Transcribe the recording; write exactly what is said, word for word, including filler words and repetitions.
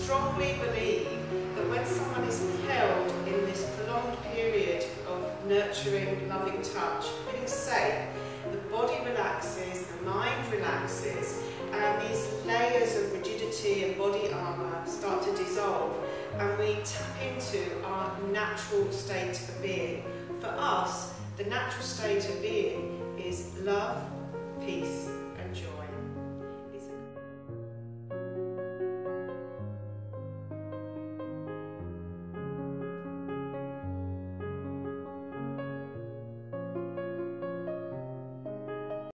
strongly believe that when someone is held in this prolonged period of nurturing, loving touch, feeling safe, the body relaxes, the mind relaxes, and these layers of rigidity and body armour start to dissolve, and we tap into our natural state of being. For us, the natural state of being is love, peace,